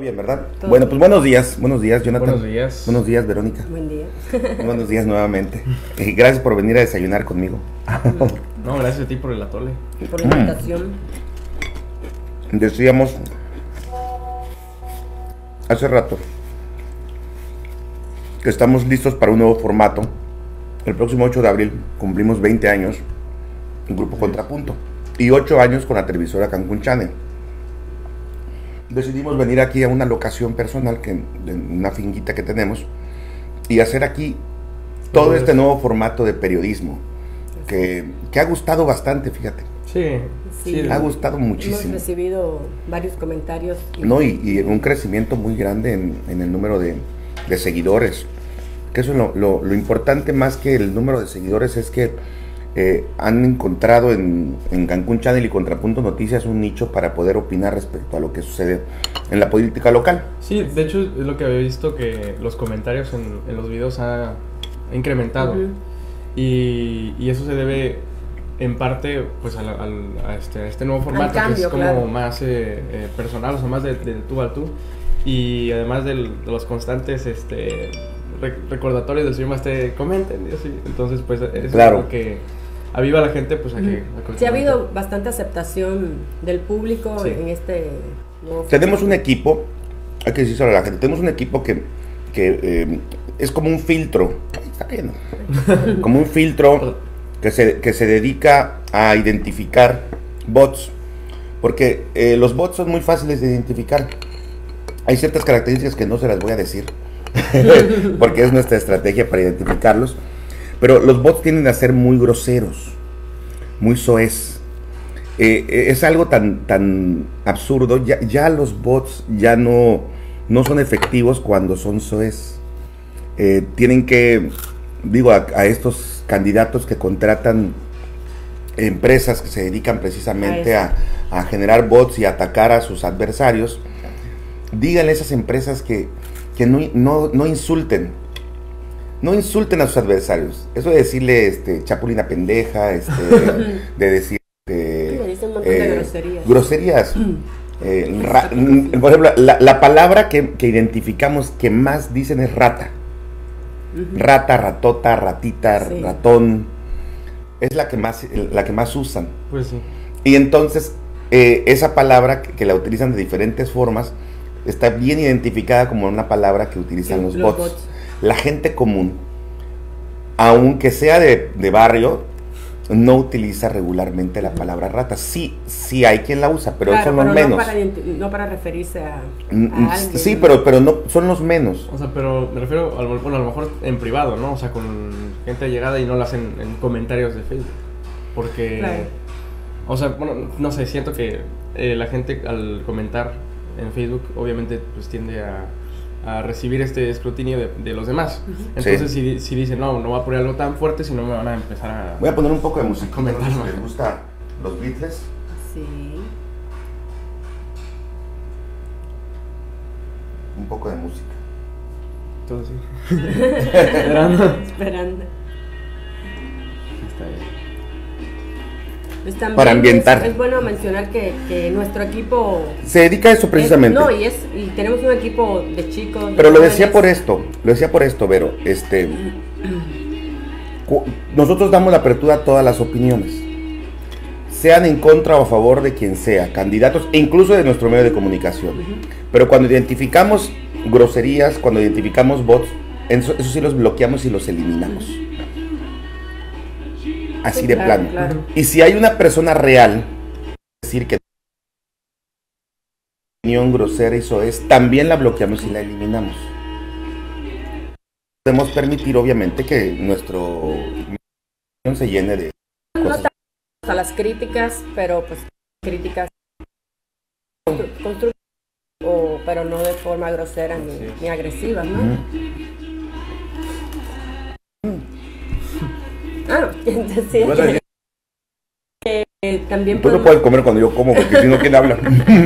bien, ¿verdad? Todo Bueno, bien. pues buenos días, Jonathan. Buenos días. Buenos días, Verónica. Buen día. Buenos días nuevamente. Gracias por venir a desayunar conmigo. No, gracias a ti por el atole. Por la invitación. Decíamos hace rato que estamos listos para un nuevo formato. El próximo 8 de abril cumplimos 20 años en Grupo Contrapunto y 8 años con la televisora Cancún Channel. Decidimos venir aquí a una locación personal, de una finquita que tenemos, y hacer aquí todo este nuevo formato de periodismo que ha gustado bastante, fíjate. Sí, Sí. Ha gustado Hemos muchísimo. recibido varios comentarios. No, y un crecimiento muy grande en el número de seguidores. Que eso es lo importante, más que el número de seguidores, es que han encontrado en Cancún Channel y Contrapunto Noticias un nicho para poder opinar respecto a lo que sucede en la política local. Sí, de hecho es lo que había visto, que los comentarios en los videos ha incrementado. Ujú. Y eso se debe en parte pues a este nuevo formato, cambio, que es como claro. más personal, o sea, más de tú a tú. Y además de los constantes recordatorios del señor Maste, comenten y así. Entonces pues es Claro. algo que aviva a la gente pues a que... Sí, ha habido bastante aceptación del público Sí. en este nuevo Tenemos formato. un equipo, hay que decirlo a la gente, tenemos un equipo que es como un filtro, está cayendo, como un filtro que se dedica a identificar bots, porque los bots son muy fáciles de identificar. Hay ciertas características que no se las voy a decir, porque es nuestra estrategia para identificarlos, pero los bots tienden a ser muy groseros, muy soez. Es algo tan absurdo, ya los bots ya no son efectivos cuando son soez. Tienen que, digo, a estos candidatos que contratan empresas que se dedican precisamente a generar bots y atacar a sus adversarios, díganle a esas empresas que no insulten. No insulten a sus adversarios. Eso de decirle chapulina pendeja, de decir Le dicen un montón de groserías. groserías. Por ejemplo, la palabra que identificamos que más dicen es rata. Rata, ratota, ratita, Sí. ratón. Es la que más usan. Pues sí. Y entonces esa palabra que la utilizan de diferentes formas está bien identificada como una palabra que utilizan Sí, los los bots. bots. La gente común, aunque sea de barrio, no utiliza regularmente la palabra rata. Sí hay quien la usa, pero Claro, son los pero menos. no para referirse a Mm, alguien. Sí, pero no son los menos. O sea, pero me refiero, a lo mejor en privado, ¿no? O sea, con gente allegada, y no lo hacen en comentarios de Facebook. Porque, Claro. o sea, bueno, no sé, siento que la gente al comentar en Facebook, obviamente, pues tiende a recibir este escrutinio de los demás. Entonces, si dicen, no voy a poner algo tan fuerte, si no me van a empezar a... Voy a poner un poco de música. Comentar, Si ¿no? les gusta los Beatles, Sí. un poco de música. Entonces, sí. Esperando. Esperando. Está bien. Pues también Para ambientar. Es bueno mencionar que nuestro equipo Se dedica a eso precisamente. y tenemos un equipo de chicos. de Pero lo jóvenes. decía por esto, Vero. Nosotros damos la apertura a todas las opiniones, sean en contra o a favor de quien sea, candidatos e incluso de nuestro medio de comunicación. Pero cuando identificamos groserías, cuando identificamos bots, eso sí los bloqueamos y los eliminamos. Así Sí, de claro, plano. claro. Y si hay una persona real, es decir, que opinión grosera y soez, también la bloqueamos y la eliminamos. Podemos permitir, obviamente, que nuestro se llene de No cosas. tanto a las críticas, pero pues críticas constructivas, pero no de forma grosera ni agresiva, ¿no? Entonces, Vas a decir, también tú no podemos- puedes comer cuando yo como, porque si no, ¿quién habla?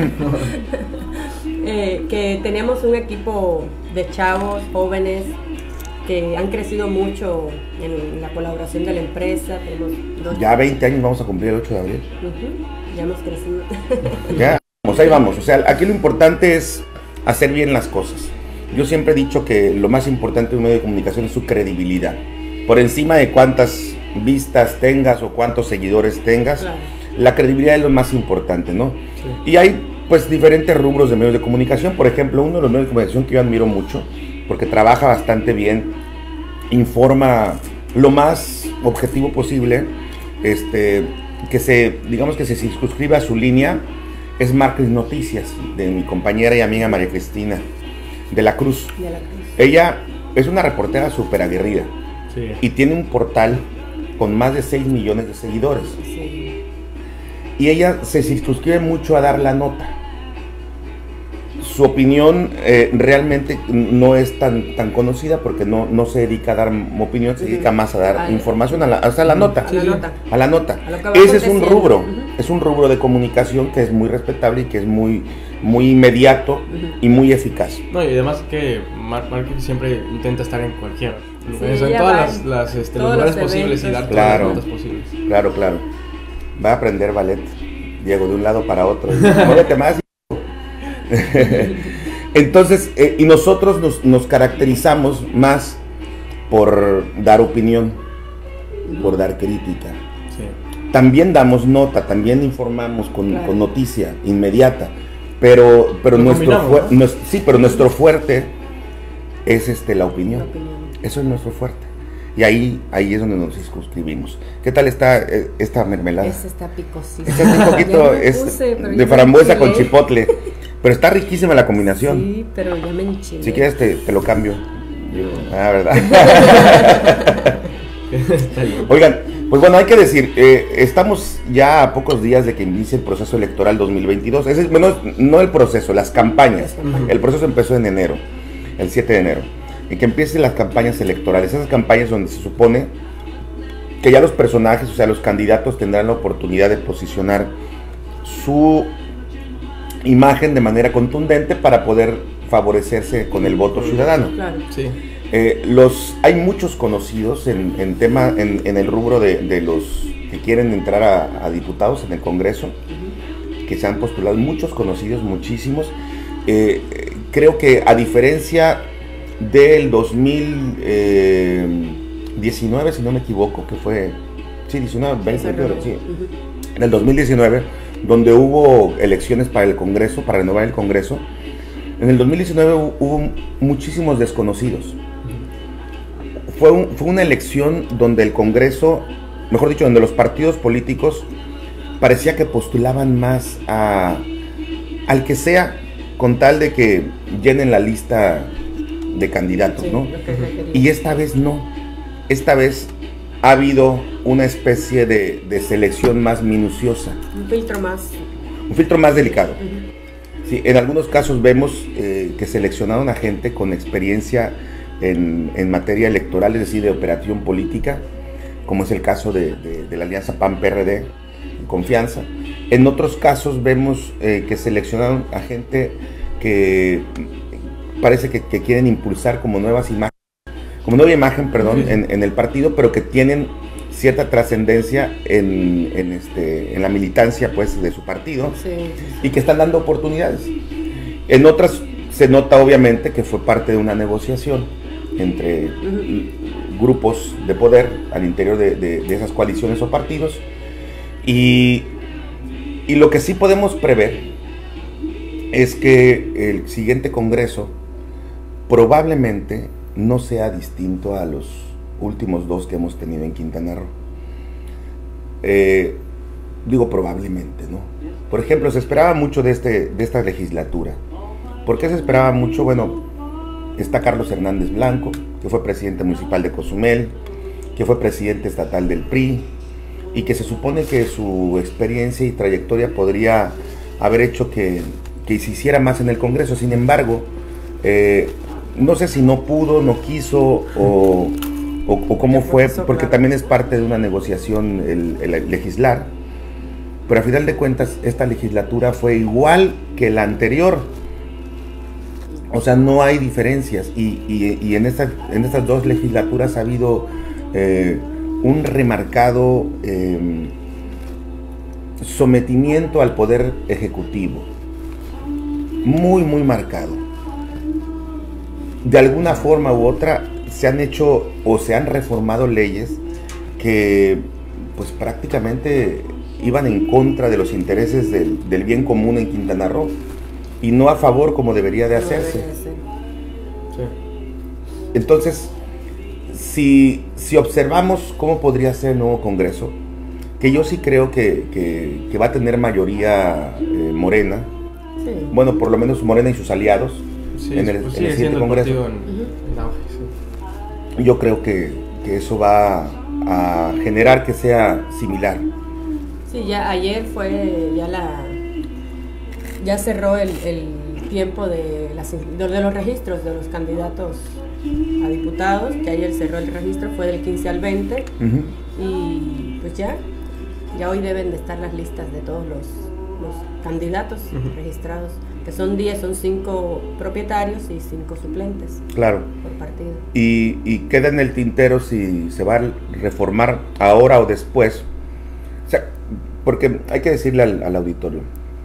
que tenemos un equipo de chavos, jóvenes, que han crecido mucho en la colaboración de la empresa. Tenemos dos. Ya 20 años vamos a cumplir el 8 de abril. Ya hemos crecido. Ya, pues ahí vamos. O sea, aquí lo importante es hacer bien las cosas. Yo siempre he dicho que lo más importante de un medio de comunicación es su credibilidad. Por encima de cuántas vistas tengas o cuántos seguidores tengas, claro, la credibilidad es lo más importante, ¿no? Sí. Y hay pues diferentes rubros de medios de comunicación. Por ejemplo, uno de los medios de comunicación que yo admiro mucho, porque trabaja bastante bien, informa lo más objetivo posible, digamos que se circunscribe a su línea, es Marcris Noticias, de mi compañera y amiga María Cristina de la Cruz. Ella es una reportera súper aguerrida, sí, y tiene un portal con más de 6 millones de seguidores. Sí. Y ella se circunscribe mucho a dar la nota. Su opinión realmente no es tan conocida porque no se dedica a dar opinión, se dedica más a dar información, a la nota. A la nota. Ese es un rubro, es un rubro de comunicación que es muy respetable y que es muy inmediato y muy eficaz. No, y además que Marcris siempre intenta estar en cualquier lugar, en todas los lugares posibles y dar todas las notas posibles. Claro. Va a aprender ballet, Diego, de un lado para otro. Muévete más. Entonces, y nosotros nos caracterizamos más por dar opinión, por dar crítica. Sí. También damos nota, también informamos con noticia inmediata, pero nuestro fuerte es la opinión. Eso es nuestro fuerte. Y ahí es donde nos circunscribimos. ¿Qué tal está esta mermelada? Esta está picosita. Esta es un poquito de frambuesa con chipotle. Pero está riquísima la combinación. Sí, pero ya me enchilé. Si quieres te lo cambio. ¿Verdad? Oigan, pues bueno, hay que decir, estamos ya a pocos días de que inicie el proceso electoral 2022. No el proceso, las campañas. El proceso empezó en enero, el 7 de enero. Y que empiecen las campañas electorales. Esas campañas donde se supone que ya los personajes, o sea, los candidatos tendrán la oportunidad de posicionar su imagen de manera contundente para poder favorecerse con el voto ciudadano. Claro. Sí. Hay muchos conocidos en el rubro de los que quieren entrar a diputados en el Congreso, que se han postulado, muchos conocidos, muchísimos. Creo que a diferencia del 2019, si no me equivoco, que fue, sí, 19, 20, sí, en el 2019, donde hubo elecciones para el Congreso, para renovar el Congreso, en el 2019 hubo muchísimos desconocidos. Fue una elección donde el Congreso, mejor dicho, donde los partidos políticos parecía que postulaban más al que sea, con tal de que llenen la lista de candidatos, ¿no? Y esta vez no. Esta vez ha habido una especie de selección más minuciosa. Un filtro más. Un filtro más delicado. Sí, en algunos casos vemos que seleccionaron a gente con experiencia en materia electoral, es decir, de operación política, como es el caso de la alianza PAN-PRD, Confianza. En otros casos vemos que seleccionaron a gente que parece que quieren impulsar como nueva imagen, en el partido, pero que tienen cierta trascendencia en la militancia, pues, de su partido, y que están dando oportunidades. En otras se nota obviamente que fue parte de una negociación entre grupos de poder al interior de esas coaliciones o partidos, y lo que sí podemos prever es que el siguiente Congreso probablemente no sea distinto a los últimos dos que hemos tenido en Quintana Roo. Digo probablemente, ¿no? Por ejemplo, se esperaba mucho de esta legislatura. ¿Por qué se esperaba mucho? Bueno, está Carlos Hernández Blanco, que fue presidente municipal de Cozumel, que fue presidente estatal del PRI, y que se supone que su experiencia y trayectoria podría haber hecho que se hiciera más en el Congreso. Sin embargo, no sé si no pudo, no quiso o cómo fue, porque también es parte de una negociación el legislar, pero a final de cuentas esta legislatura fue igual que la anterior, o sea, no hay diferencias, y en estas dos legislaturas ha habido un remarcado sometimiento al poder ejecutivo, muy marcado. de alguna forma u otra se han hecho o se han reformado leyes que pues prácticamente iban en contra de los intereses del bien común en Quintana Roo y no a favor como debería de hacerse. Sí. Entonces, si observamos cómo podría ser el nuevo Congreso, que yo sí creo que va a tener mayoría Morena, Sí. bueno, por lo menos Morena y sus aliados, Sí, en el pues siguiente siendo el Congreso. partido en auge, sí. Yo creo que eso va a generar que sea similar. Sí, ya ayer fue, ya cerró el tiempo de los registros de los candidatos a diputados, que ayer cerró el registro, fue del 15 al 20, y pues ya hoy deben de estar las listas de todos los candidatos registrados, que son 10, son 5 propietarios y 5 suplentes. Claro. Por partido. Y queda en el tintero si se va a reformar ahora o después. O sea, porque hay que decirle al auditorio,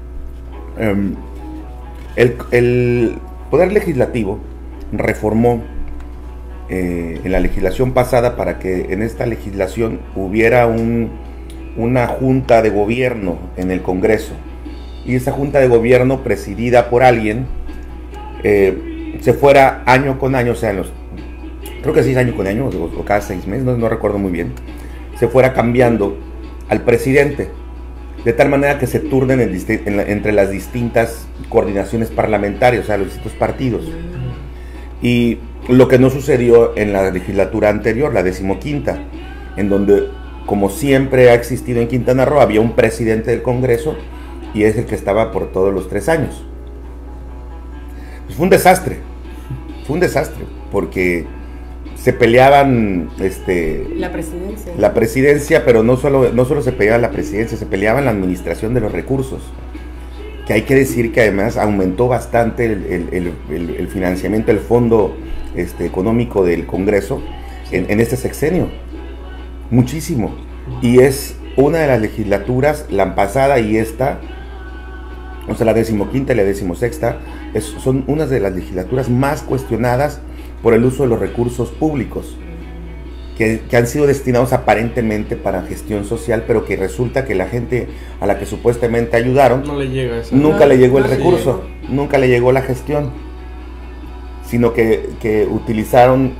el Poder Legislativo reformó en la legislación pasada para que en esta legislación hubiera una junta de gobierno en el Congreso, y esa junta de gobierno presidida por alguien se fuera año con año, o sea, creo que sí es año con año o cada 6 meses, no recuerdo muy bien, se fuera cambiando al presidente, de tal manera que se turnen entre las distintas coordinaciones parlamentarias, o sea, los distintos partidos. Y lo que no sucedió en la legislatura anterior, la 15ª, en donde, como siempre ha existido en Quintana Roo, había un presidente del Congreso y es el que estaba por todos los 3 años. Pues fue un desastre, porque se peleaban la presidencia, pero no solo se peleaba la presidencia, se peleaba en la administración de los recursos, que hay que decir que además aumentó bastante el financiamiento, el fondo económico del Congreso en este sexenio, muchísimo, y es una de las legislaturas, la pasada y esta, o sea, la 15ª y la 16ª, son unas de las legislaturas más cuestionadas por el uso de los recursos públicos, que han sido destinados aparentemente para gestión social, pero que resulta que la gente a la que supuestamente ayudaron, no le llega eso. Nunca le llegó el recurso, nunca le llegó la gestión, sino que utilizaron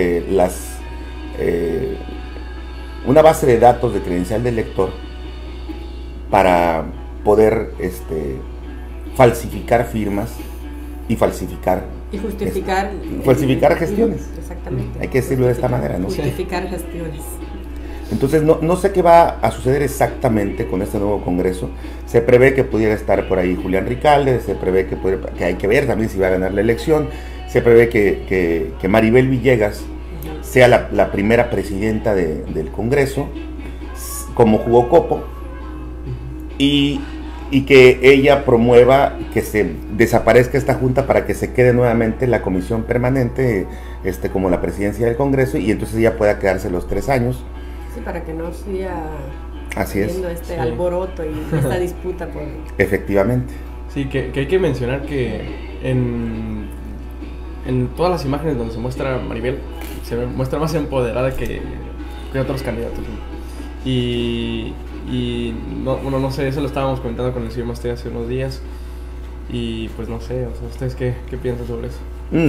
una base de datos de credencial del elector para poder falsificar firmas y falsificar justificar gestiones. Exactamente. Hay que decirlo de esta manera, ¿no? Justificar gestiones. Entonces no sé qué va a suceder exactamente con este nuevo Congreso. Se prevé que pudiera estar por ahí Julián Ricalde, se prevé que hay que ver también si va a ganar la elección, se prevé que Maribel Villegas sea la primera presidenta del Congreso, como jugó Copo, y que ella promueva que se desaparezca esta junta para que se quede nuevamente la comisión permanente como la presidencia del Congreso, y entonces ella pueda quedarse los 3 años. Sí, para que no siga haciendo alboroto y esta disputa por... Efectivamente. Sí, que hay que mencionar que en todas las imágenes donde se muestra Maribel, se muestra más empoderada que otros candidatos, ¿no? Y no sé, eso lo estábamos comentando con el señor Masté hace unos días, y pues no sé, o sea, ¿ustedes qué piensan sobre eso?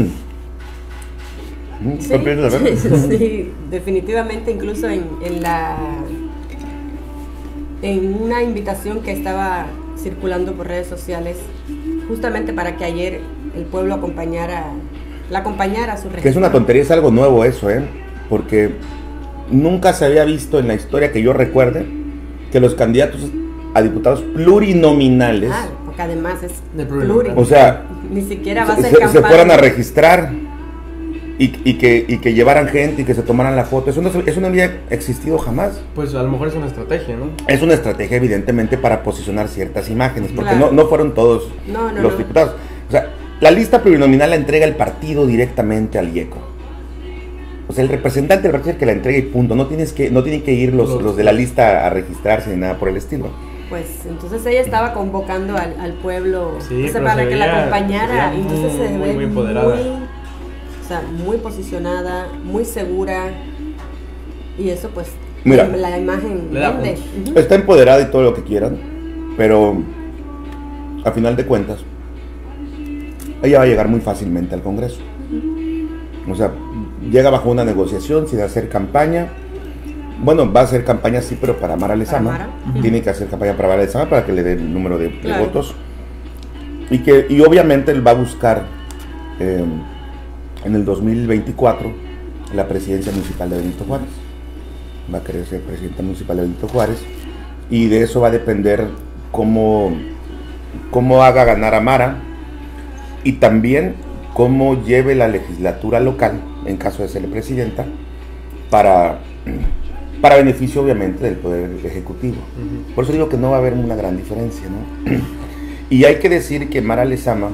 Sí, definitivamente, incluso en una invitación que estaba circulando por redes sociales, justamente para que ayer el pueblo la acompañara a su registro. Que es una tontería, es algo nuevo eso, porque nunca se había visto en la historia que yo recuerde que los candidatos a diputados plurinominales, porque además es plurinominal, o sea, ni siquiera va a ser se fueran a registrar y que llevaran gente y que se tomaran la foto. Eso no había existido jamás. Pues a lo mejor es una estrategia, ¿no? Es una estrategia, evidentemente, para posicionar ciertas imágenes, porque claro, no fueron todos los diputados. O sea, la lista plurinominal la entrega el partido directamente al IECO. O sea, el representante del partido es el que la entrega y punto. No tienen que ir los de la lista a registrarse ni nada por el estilo. Pues entonces ella estaba convocando al pueblo, sí, para que la acompañara. Entonces se ve muy empoderada. o sea, muy posicionada, muy segura, y eso pues, mira, la imagen vende. Está empoderada y todo lo que quieran, pero a final de cuentas, ella va a llegar muy fácilmente al Congreso. O sea, llega bajo una negociación sin hacer campaña. Bueno, va a hacer campaña sí, pero para Mara Lezama. Tiene que hacer campaña para Mara Lezama para que le dé el número de votos. Y obviamente él va a buscar en el 2024 la presidencia municipal de Benito Juárez. Va a querer ser presidente municipal de Benito Juárez. Y de eso va a depender cómo haga ganar a Mara. Y también cómo lleve la legislatura local, en caso de ser presidenta, para beneficio obviamente del Poder Ejecutivo. Por eso digo que no va a haber una gran diferencia, ¿no? Y hay que decir que Mara Lezama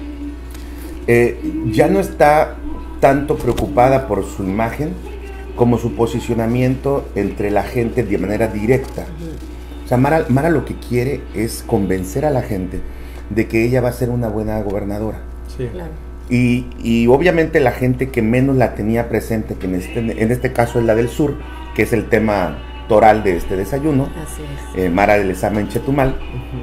ya no está tanto preocupada por su imagen como su posicionamiento entre la gente de manera directa. O sea, Mara lo que quiere es convencer a la gente de que ella va a ser una buena gobernadora. Sí, claro. Y obviamente la gente que menos la tenía presente, que en este caso es la del sur, que es el tema toral de este desayuno. Así es. Mara Lezama en Chetumal.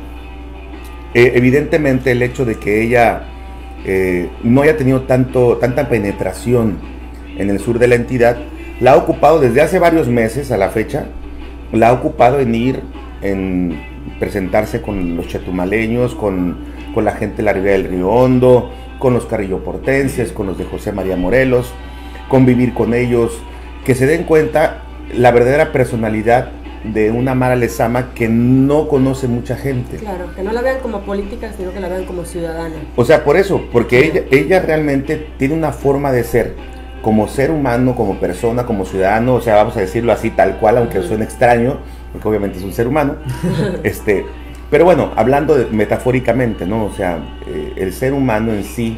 Evidentemente el hecho de que ella no haya tenido tanta penetración en el sur de la entidad, la ha ocupado desde hace varios meses a la fecha, la ha ocupado en presentarse con los chetumaleños, con la gente de la Ribera del Río Hondo, con los carrilloportenses, con los de José María Morelos, convivir con ellos, que se den cuenta la verdadera personalidad de una Mara Lezama que no conoce mucha gente. Claro, que no la vean como política, sino que la vean como ciudadana. O sea, por eso, porque ella realmente tiene una forma de ser, como ser humano, como persona, como ciudadano, o sea, vamos a decirlo así tal cual, aunque suene extraño, porque obviamente es un ser humano, pero bueno, hablando metafóricamente, ¿no? O sea, el ser humano en sí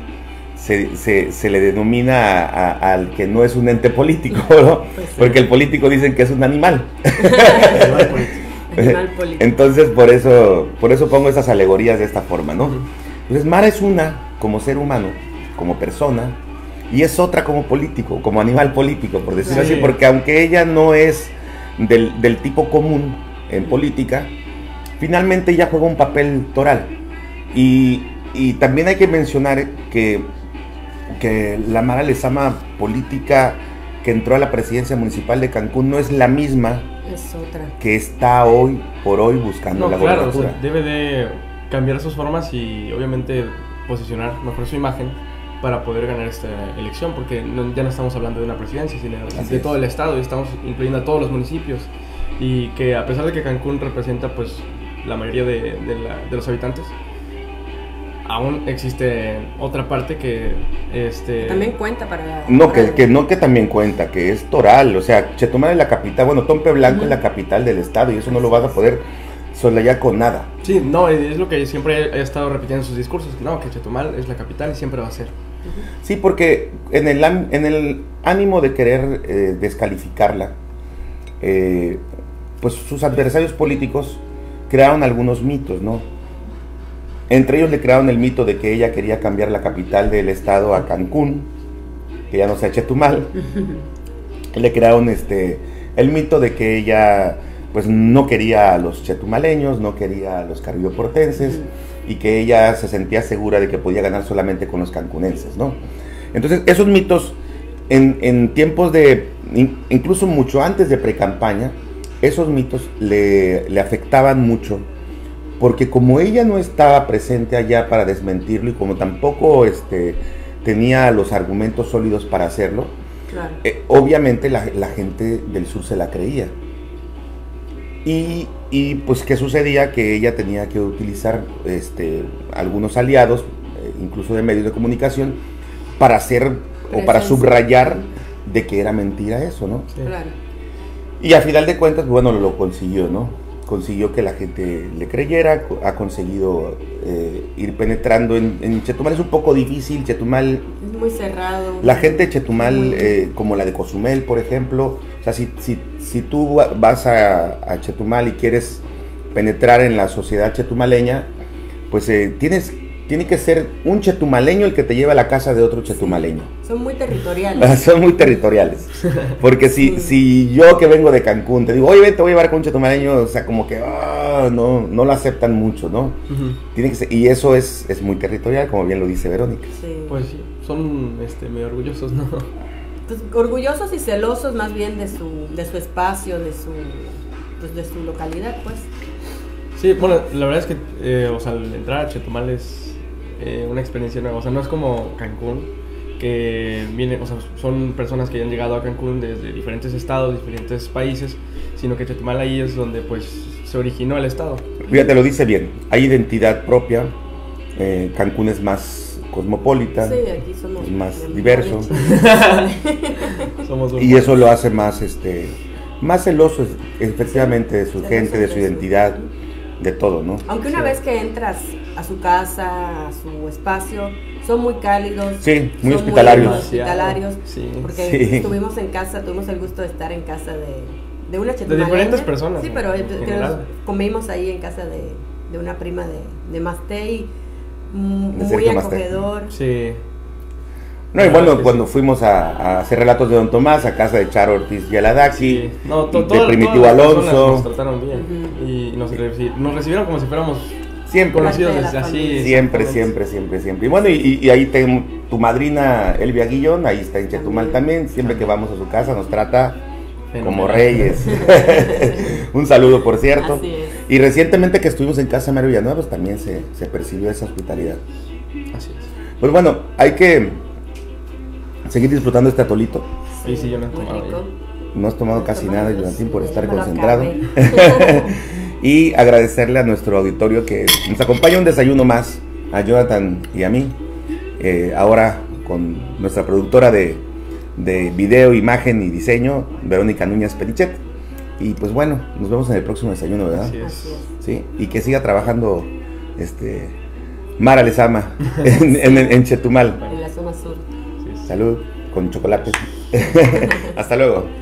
se le denomina al que no es un ente político, ¿no? Pues sí. Porque el político dicen que es un animal. Animal político. Entonces, por eso pongo esas alegorías de esta forma, ¿no? Entonces, Mara es una como ser humano, como persona, y es otra como político, como animal político, por decirlo así, porque aunque ella no es del tipo común en política, finalmente ella juega un papel toral. Y también hay que mencionar que la Mara Lezama política que entró a la presidencia municipal de Cancún no es la misma que está hoy por hoy buscando la gobernatura. O sea, debe de cambiar sus formas y obviamente posicionar mejor su imagen para poder ganar esta elección, porque ya no estamos hablando de una presidencia, sino de todo el estado, y estamos incluyendo a todos los municipios, y que a pesar de que Cancún representa pues la mayoría de los habitantes, aún existe otra parte que también cuenta para... Que también cuenta, que es Toral, o sea, Chetumal es la capital, bueno, Tompe Blanco es la capital del estado, y eso no lo vas a poder soslayar con nada. Sí, no, es lo que siempre he estado repitiendo en sus discursos, no, que Chetumal es la capital y siempre va a ser. Sí, porque en el ánimo de querer descalificarla, pues sus adversarios políticos crearon algunos mitos, ¿no? Entre ellos le crearon el mito de que ella quería cambiar la capital del estado a Cancún, que ya no sea Chetumal. Le crearon el mito de que ella pues no quería a los chetumaleños, no quería a los carrilloportenses, y que ella se sentía segura de que podía ganar solamente con los cancunenses, ¿no? Entonces esos mitos en tiempos incluso mucho antes de pre-campaña, esos mitos le afectaban mucho, porque como ella no estaba presente allá para desmentirlo, y como tampoco tenía los argumentos sólidos para hacerlo, claro. Obviamente la gente del sur se la creía. Y pues ¿qué sucedía? Que ella tenía que utilizar algunos aliados, incluso de medios de comunicación, para hacer o para subrayar de que era mentira eso, ¿no? Sí. Claro. Y a final de cuentas, bueno, lo consiguió, ¿no? Consiguió que la gente le creyera, ha conseguido ir penetrando en Chetumal. Es un poco difícil, Chetumal... Es muy cerrado. La gente de Chetumal, como la de Cozumel, por ejemplo, o sea, si tú vas a Chetumal y quieres penetrar en la sociedad chetumaleña, pues tienes tiene que ser un chetumaleño el que te lleve a la casa de otro chetumaleño. Son muy territoriales. Son muy territoriales. Porque si yo que vengo de Cancún te digo, oye, ven, te voy a llevar con un chetumaleño, o sea, como que no lo aceptan mucho, ¿no? Tiene que ser, y eso es muy territorial, como bien lo dice Verónica. Sí. Pues sí, son medio orgullosos, ¿no? Pues, orgullosos y celosos más bien de su espacio, de su localidad, pues. Sí, bueno, la verdad es que, o sea, al entrar a Chetumal es una experiencia nueva. O sea, no es como Cancún, que vienen, o sea, son personas que ya han llegado a Cancún desde diferentes estados, diferentes países, sino que Chetumal ahí es donde, pues, se originó el estado. Fíjate, lo dice bien, hay identidad propia, Cancún es más cosmopolita, Sí, aquí somos es más diverso, Somos y eso lo hace más celoso, efectivamente, de su Celoso gente, de su de su- identidad, de todo, ¿no? Aunque una vez que entras a su casa, a su espacio, son muy cálidos. Sí, muy son hospitalarios. hospitalarios, Sí. porque Sí. estuvimos en casa, tuvimos el gusto de estar en casa de una De chetumaleña. diferentes personas, Sí, ¿no? pero En general. comimos ahí en casa de una prima de Masté y De muy Sergio Masté. acogedor. Sí. No, y La bueno, verdad que cuando fuimos a hacer relatos de Don Tomás, a casa de Charo Ortiz y Aladaki, Sí. No, de Primitivo todas las personas Alonso, nos trataron bien. Y nos recibieron como si fuéramos siempre, conocidos Parte de la desde así. familia. siempre, exactamente. siempre. Y bueno, y ahí tu madrina Elvia Guillón, ahí está en Chetumal también, siempre que vamos a su casa nos trata como Fenomenal. reyes. Un saludo, por cierto. Así es. Y recientemente que estuvimos en casa de Mario Villanueva, pues también se percibió esa hospitalidad. Así es. Pues bueno, hay que seguir disfrutando este atolito. Sí, sí, yo no he Muy tomado rico. ya. No has tomado casi nada, Jonathan, por estar Me lo concentrado. acabé. Y agradecerle a nuestro auditorio que nos acompaña un desayuno más, a Jonathan y a mí, ahora con nuestra productora de video, imagen y diseño, Verónica Núñez Pelichet. Y pues bueno, nos vemos en el próximo desayuno, ¿verdad? Así Así es. es. Sí, y que siga trabajando Mara Lezama en Chetumal. En la zona sur. Sí, sí. Salud con chocolates. Hasta luego.